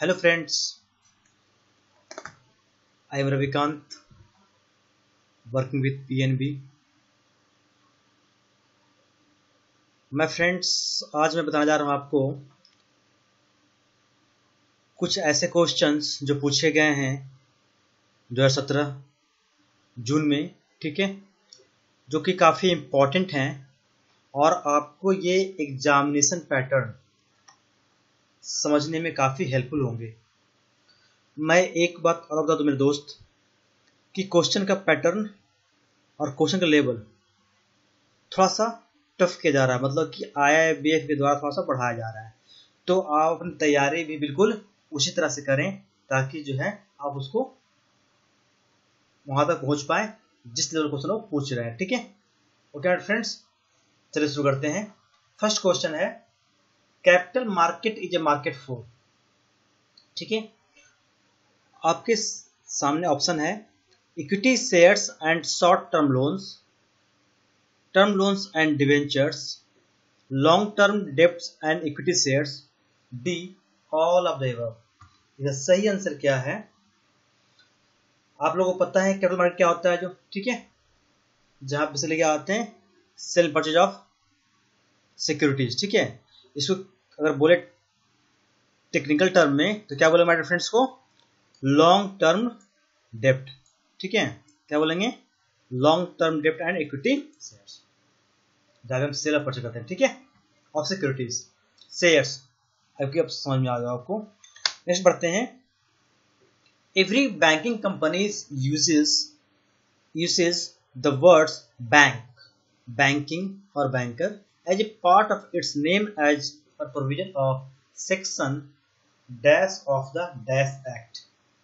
Hello friends, I am Ravikant working with PNB। मैं friends आज मैं बताने जा रहा हूँ आपको कुछ ऐसे क्वेश्चंस जो पूछे गए हैं 2017 जून में, ठीक है, जो कि काफ़ी इम्पोर्टेंट हैं और आपको ये एग्जामिनेशन पैटर्न समझने में काफ़ी हेल्पफुल होंगे। मैं एक बात और बता दूं मेरे दोस्त कि क्वेश्चन का पैटर्न और क्वेश्चन का लेवल थोड़ा सा टफ किया जा रहा है, मतलब कि IIBF के द्वारा थोड़ा सा बढ़ाया जा रहा है। तो आप अपनी तैयारी भी बिल्कुल उसी तरह से करें ताकि जो है आप उसको वहां तक पहुंच पाए जिस लेवल क्वेश्चन वो पूछ रहे हैं, ठीक है। ओके फ्रेंड्स, चलिए शुरू करते हैं। फर्स्ट क्वेश्चन है capital market is a market for, ठीक है। आपके सामने ऑप्शन है equity shares and short term loans and debentures, long term debts and equity shares, D all of the above. इसका सही आंसर क्या है? आप लोगों को पता है कैपिटल मार्केट क्या होता है, जो ठीक है, जहां पे से लेके आते हैं सेल परचेज ऑफ सिक्योरिटीज, ठीक है। इसको अगर बोले टेक्निकल टर्म में तो क्या बोले हमारे फ्रेंड्स को? लॉन्ग टर्म डेप्ट, ठीक है। क्या बोलेंगे? लॉन्ग टर्म डेप्ट एंड इक्विटी शेयर्स, जहां हम सेल और परचेज करते हैं, ठीक है, ऑफ सिक्योरिटीज शेयर्स। अब समझ में आ गया आपको। नेक्स्ट बढ़ते हैं। Every banking companies uses the words bank, banking or banker as a part of its name as a provision of section dash of the dash act।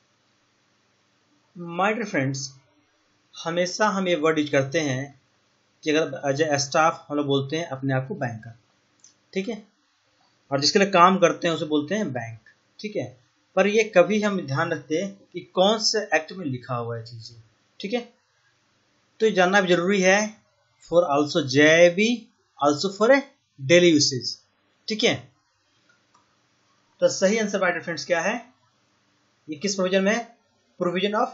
My dear friends, हमेशा हम ये वर्ड यूज करते हैं कि अगर as A staff हम लोग बोलते हैं अपने आप को बैंकर, ठीक है, और जिसके लिए काम करते हैं उसे बोलते हैं बैंक, ठीक है। पर ये कभी हम ध्यान रखते हैं कि कौन से एक्ट में लिखा हुआ है चीजें, ठीक है। तो ये जानना भी जरूरी है for also JIB, also for a daily usage, ठीक है। तो सही आंसर माय डियर फ्रेंड्स क्या है? ये किस प्रोविजन में है? Provision of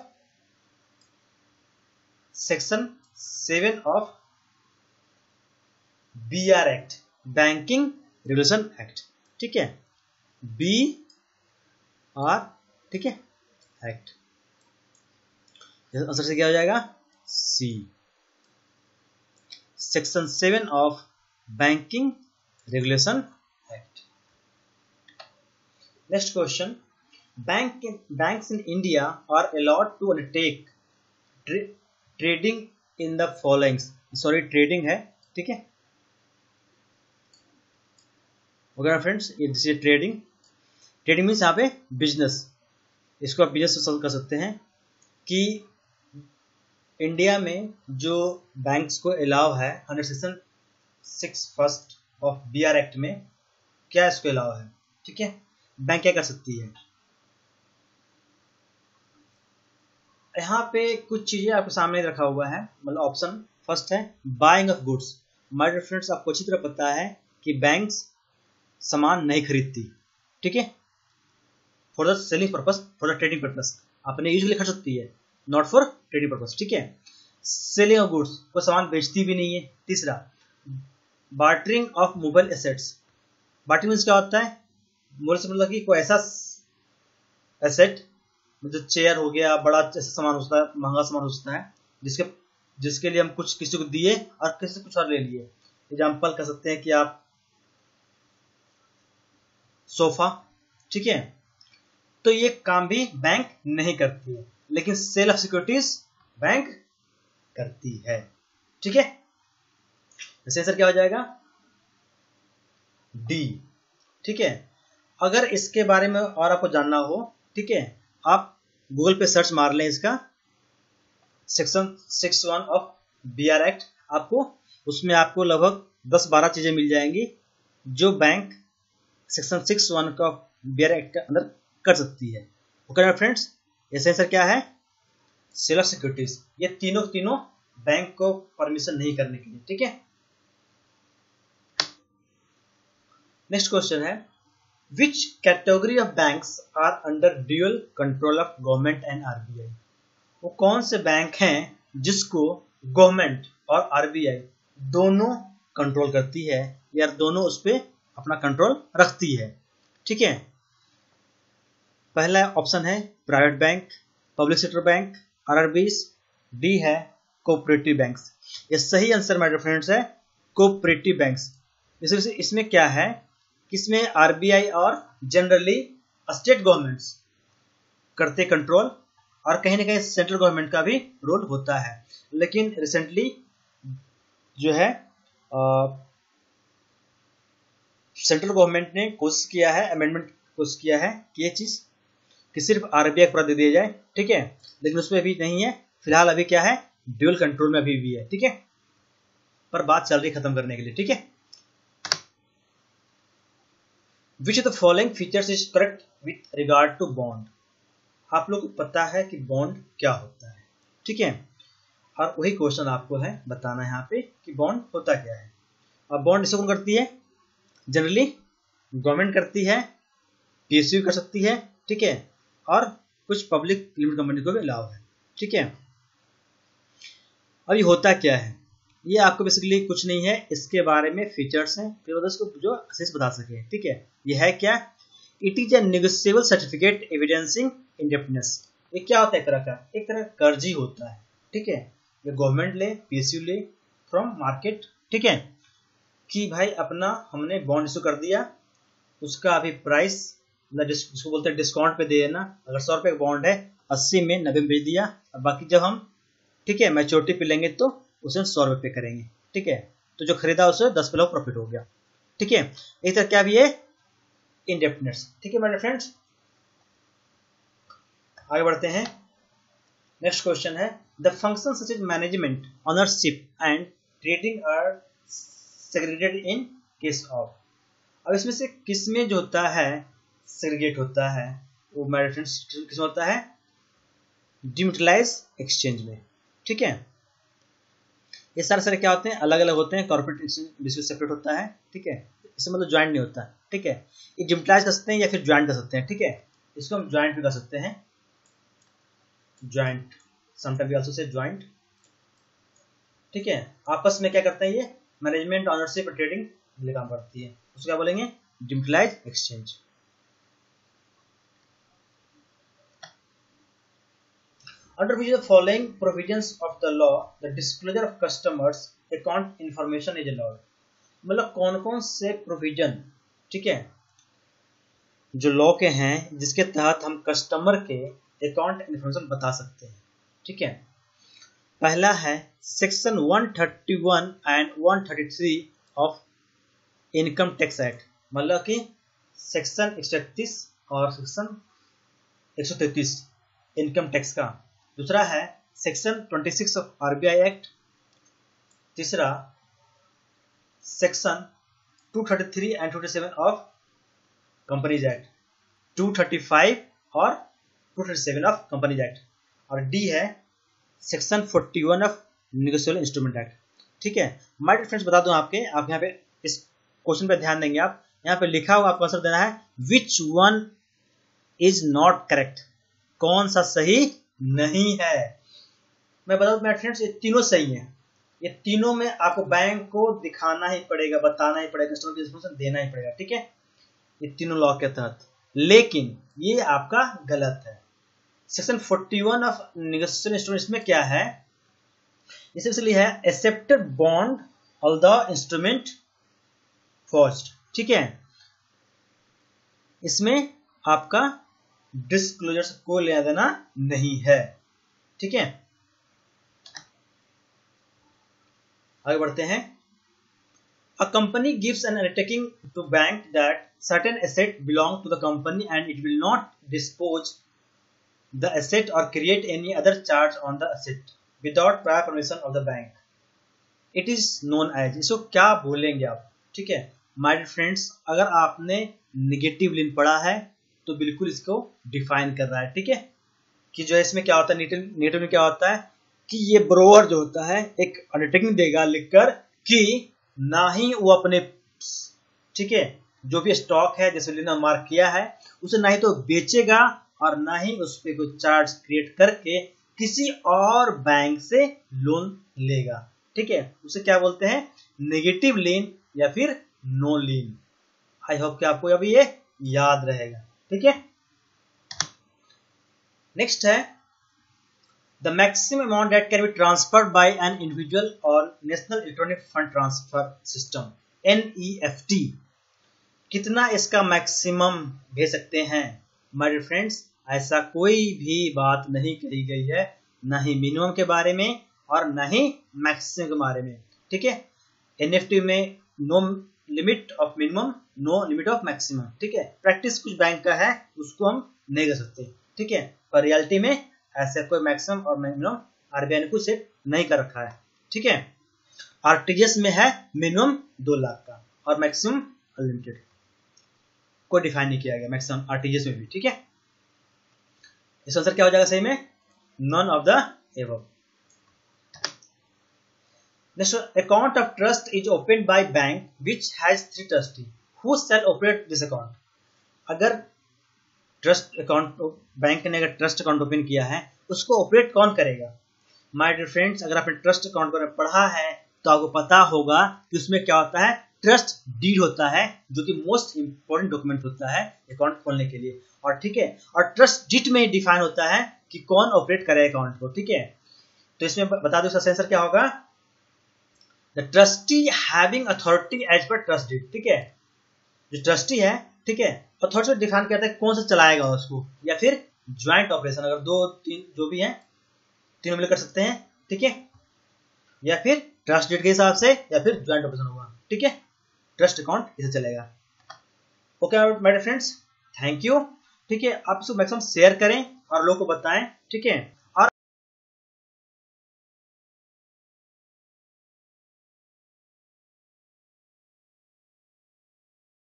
section 7 of BR act, banking regulation act, ठीक है, BR, ठीक है, एक्ट। आंसर से क्या हो जाएगा? C, section 7 of banking regulation act. Next question, banks in India are allowed to undertake trading in the following, sorry trading है, ठीक है। ओके फ्रेंड्स, ये ट्रेडिंग मीन्स यहाँ पे बिजनेस, इसको आप बिजनेस से सॉल्व कर सकते हैं कि इंडिया में जो बैंक्स को अलाउ है under section 6 first of BR act में, क्या इसको अलाउ है, ठीक है। बैंक क्या कर सकती है? यहाँ पे कुछ चीजें आपके सामने रखा हुआ है, मतलब ऑप्शन फर्स्ट है buying of goods. My dear friends, आपको अच्छी तरह पता है कि बैंक्स सामान नहीं खरीदती, ठीक है, for the selling purpose, for the trading purpose, अपने यूज के लिए खरीद सकती है, नॉट फॉर ट्रेडिंग पर्पस, ठीक है। सेलिंग ऑफ गुड्स, कोई सामान बेचती भी नहीं है। तीसरा, bartering of mobile assets. Bartering means क्या होता है? मोबाइल से मतलब कि कोई ऐसा एसेट, मतलब चेयर हो गया, बड़ा ऐसा सामान होता है, महंगा सामान होता है, जिसके लिए हम कुछ किसी को दिए और किसी कुछ और ले लिए। एग्जाम्पल कर सकते हैं कि आप सोफा, ठीक है। तो ये काम भी बैंक नहीं करती है, लेकिन सेल ऑफ सिक्योरिटीज बैंक करती है, ठीक है। इसका आंसर क्या हो जाएगा? डी, ठीक है। अगर इसके बारे में और आपको जानना हो, ठीक है, आप गूगल पे सर्च मार लें इसका सेक्शन 6(1) ऑफ BR एक्ट, उसमें आपको लगभग 10-12 चीजें मिल जाएंगी जो बैंक सेक्शन 6(1) का BR एक्ट के अंदर कर सकती है। ओके फ्रेंड्स, इसका आंसर क्या है? Sale of securities. ये तीनों बैंक को परमिशन नहीं करने के लिए, ठीक है। नेक्स्ट क्वेश्चन है which category of banks are under dual control of government and RBI? वो कौन से बैंक हैं जिसको गवर्नमेंट और आरबीआई दोनों कंट्रोल करती है या दोनों उस पर अपना कंट्रोल रखती है? ठीक है, पहला ऑप्शन है private bank, public sector bank, RRBs. D है कोऑपरेटिव बैंक्स। ये सही आंसर माय डियर फ्रेंड्स है कोऑपरेटिव बैंक्स। इसमें क्या है कि इसमें आरबीआई और जनरली स्टेट गवर्नमेंट्स करते कंट्रोल और कहीं ना कहीं सेंट्रल गवर्नमेंट का भी रोल होता है। लेकिन रिसेंटली जो है सेंट्रल गवर्नमेंट ने कोशिश किया है, अमेंडमेंट कोशिश किया है कि ये चीज कि सिर्फ आरबीआई पर दे दिया जाए। ठीक है, लेकिन उसमें अभी नहीं है, फिलहाल अभी क्या है ड्यूअल कंट्रोल में अभी भी है। ठीक है, पर बात चल रही खत्म करने के लिए। ठीक है, which of the following features is correct with regard to bond? आप लोग को पता है कि बॉन्ड क्या होता है। ठीक है, और वही क्वेश्चन आपको है बताना है यहाँ पे कि बॉन्ड होता क्या है। अब बॉन्ड इसे कौन करती है? जनरली गवर्नमेंट करती है, पीएसयू कर सकती है। ठीक है, और कुछ पब्लिक लिमिटेड कंपनी को भी अलाउ है। ठीक है, अब ये होता क्या है, ये आपको बेसिकली कुछ नहीं है, इसके बारे में फीचर्स हैं फिर उसको जो अच्छे से बता सके। ठीक है, ये है क्या? It is a negotiable certificate evidencing indebtedness. ये क्या होता है? एक तरह का कर्ज ही होता है। ठीक है, ये गवर्नमेंट ले, पीएसयू ले फ्रॉम मार्केट। ठीक है, कि भाई अपना हमने बॉन्ड इशू कर दिया, उसका अभी प्राइस जिसको बोलते हैं डिस्काउंट पे दे देना। अगर 100 रुपए का बॉन्ड है 80 में 90 में बेच दिया, और बाकी जब हम ठीक है मैच्योरिटी पे लेंगे तो उसे 100 रुपए पे करेंगे। ठीक है, तो जो खरीदा उसे 10% प्रॉफिट हो गया। ठीक है, एक तरह क्या भी है इंडेप्टनेस। ठीक है मेरे फ्रेंड्स, आगे बढ़ते हैं। नेक्स्ट क्वेश्चन है the function such as management, ownership and trading are segregated in case of. अब इसमें से किसमें जो होता है सेग्रीगेट होता है, वो मेरे फ्रेंड्स किसमें होता है? डिम्यूटलाइज एक्सचेंज में। ठीक है, ये सारे क्या होते हैं? अलग अलग होते हैं। कॉर्पोरेट एक्सचेंज सेपरेट होता है। ठीक है, इससे मतलब ज्वाइंट नहीं होता। ठीक है, ये डिम्यूटलाइज कर सकते हैं या फिर ज्वाइंट कर सकते हैं। ठीक है, इसको हम ज्वाइंट भी कर सकते हैं, joint, sometime we also say joint. ठीक है, आपस में क्या करते हैं? ये मैनेजमेंट, ऑनरशिप, ट्रेडिंग ये काम करती है, उसको क्या बोलेंगे? Demutualise exchange. Under which of the following provisions of the law the disclosure of customers account information is allowed? मतलब कौन कौन से प्रोविजन, ठीक है, जो लॉ के हैं जिसके तहत हम कस्टमर के अकाउंट इन्फॉर्मेशन बता सकते हैं। ठीक है, पहला है section 131 and 133 of income tax act, मतलब कि सेक्शन 131 और सेक्शन 133 इनकम टैक्स का। दूसरा है सेक्शन 26 ऑफ आरबीआई एक्ट। तीसरा section 233 and 237 of companies act, 235 और 237 ऑफ कंपनीज एक्ट। और डी है section 41 of negotiable instrument act. ठीक है, माय डियर फ्रेंड्स, बता दूं आप यहाँ पे इस क्वेश्चन पे ध्यान देंगे। आप यहाँ पे लिखा हुआ आपको आंसर देना है which one is not correct, कौन सा सही नहीं है। मैं बता दूं मेरे फ्रेंड्स, ये तीनों सही हैं। ये तीनों में आपको बैंक को दिखाना ही पड़ेगा, बताना ही पड़ेगा, कस्टमर को इन्फॉर्मेशन देना ही पड़ेगा। ठीक है, ये तीनों लॉ के तहत, लेकिन ये आपका गलत है। सेक्शन 41 ऑफ नेगोशिएबल इंस्ट्रूमेंट में क्या है? इसे इसलिए है accepted bond all the instrument forged. ठीक है, इसमें आपका डिस्क्लोजर को लेना देना नहीं है। ठीक है, आगे बढ़ते हैं। A company gives an undertaking to bank that certain asset belong to the company and it will not dispose the asset or create any other charge on the asset without prior permission of the bank. It is known as, इसको क्या बोलेंगे आप? ठीक है my dear friends, अगर आपने negative लिन पढ़ा है तो बिल्कुल इसको डिफाइन कर रहा है। ठीक है, कि जो है इसमें क्या होता है, नेगेटिव में क्या होता है कि ये ब्रोअर जो होता है एक अंडरटेकिंग देगा लिखकर कि ना ही वो अपने, ठीक है, जो भी स्टॉक है जैसे लेना मार्क किया है उसे ना ही तो बेचेगा और ना ही उस पर कोई चार्ज क्रिएट करके किसी और बैंक से लोन लेगा। ठीक है, उसे क्या बोलते हैं, नेगेटिव लीन या फिर नो लीन। आई होप कि आपको अभी ये याद रहेगा। ठीक है, नेक्स्ट है the maximum amount that can be transferred by an individual और national electronic fund transfer system NEFT। कितना इसका मैक्सिमम भेज सकते हैं? माय डियर फ्रेंड्स, ऐसा कोई भी बात नहीं कही गई है, ना ही मिनिमम के बारे में और ना ही मैक्सिमम के बारे में। ठीक है, NEFT में no limit of minimum, no limit of maximum. ठीक है, प्रैक्टिस कुछ बैंक का है उसको हम नहीं कर सकते। ठीक है, पर रियलिटी में ऐसा कोई मैक्सिमम और मिनिमम RBI ने कुछ सेट नहीं कर रखा है। ठीक है, RTGS में है मिनिमम 2 लाख का और मैक्सिमम अनलिमिटेड, कोई डिफाइन नहीं किया गया मैक्सिमम RTGS में भी। ठीक है, इस आंसर क्या हो जाएगा सही में, none of the above. Next, account of trust is opened by bank which has 3 trustees. Who shall operate this account? अगर ट्रस्ट अकाउंट बैंक ने अगर ट्रस्ट अकाउंट ओपन किया है उसको ऑपरेट कौन करेगा? माय डियर फ्रेंड्स, अगर आपने ट्रस्ट अकाउंट को पढ़ा है तो आपको पता होगा कि उसमें क्या होता है, ट्रस्ट डीड होता है जो कि मोस्ट इंपोर्टेंट डॉक्यूमेंट होता है अकाउंट खोलने के लिए। और ठीक है, और ट्रस्ट डीड में डिफाइन होता है कि कौन ऑपरेट करे अकाउंट को। ठीक है, तो इसमें बता दो इसका आंसर क्या होगा, the trustee having authority as per trust deed. ठीक है, जो ट्रस्टी है, ठीक है, अथॉरिटी डिफाइन करता है कौन सा चलाएगा उसको, या फिर ज्वाइंट ऑपरेशन, अगर 2 3 जो भी है तीनों मिलकर कर सकते हैं। ठीक है, या फिर ट्रस्ट डीड के हिसाब से या फिर ज्वाइंट ऑपरेशन होगा। ठीक है, ट्रस्ट अकाउंट इसे चलेगा। Okay my dear friends, thank you. ठीक है, आप इसको मैक्सिमम शेयर करें और लोगों को बताएं। ठीक है,